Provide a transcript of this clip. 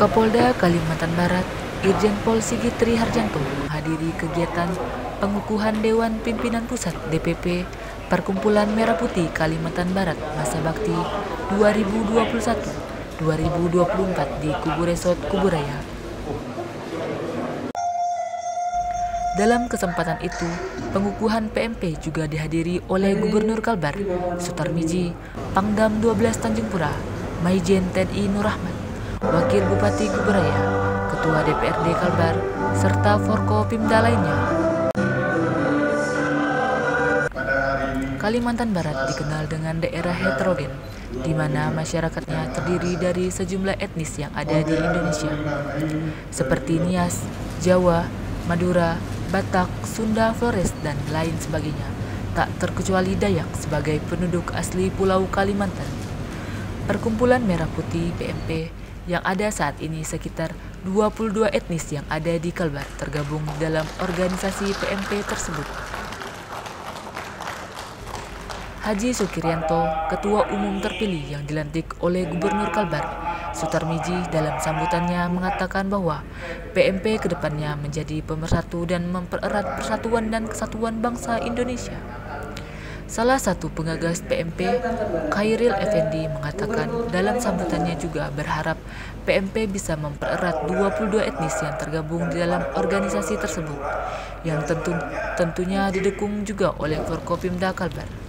Kapolda Kalimantan Barat, Irjen Pol Sigit Triharjanto menghadiri kegiatan pengukuhan Dewan Pimpinan Pusat DPP Perkumpulan Merah Putih Kalimantan Barat Masa Bakti 2021-2024 di Kubu Resort Kuburaya. Dalam kesempatan itu, pengukuhan PMP juga dihadiri oleh Gubernur Kalbar, Sutarmiji, Pangdam 12 Tanjung Pura, Maijen TNI Nur Rahmat, Wakil Bupati Kuburaya, Ketua DPRD Kalbar, serta Forkopimda lainnya. Kalimantan Barat dikenal dengan daerah heterogen, di mana masyarakatnya terdiri dari sejumlah etnis yang ada di Indonesia, seperti Nias, Jawa, Madura, Batak, Sunda, Flores, dan lain sebagainya, tak terkecuali Dayak sebagai penduduk asli Pulau Kalimantan. Perkumpulan Merah Putih PMP yang ada saat ini sekitar 22 etnis yang ada di Kalbar tergabung dalam organisasi PMP tersebut. Haji Sukirianto, Ketua Umum terpilih yang dilantik oleh Gubernur Kalbar, Sutarmiji, dalam sambutannya mengatakan bahwa PMP kedepannya menjadi pemersatu dan mempererat persatuan dan kesatuan bangsa Indonesia. Salah satu pengagas PMP, Khairil Effendi, mengatakan dalam sambutannya juga berharap PMP bisa mempererat 22 etnis yang tergabung di dalam organisasi tersebut, yang tentunya didukung juga oleh Forkopimda Kalbar.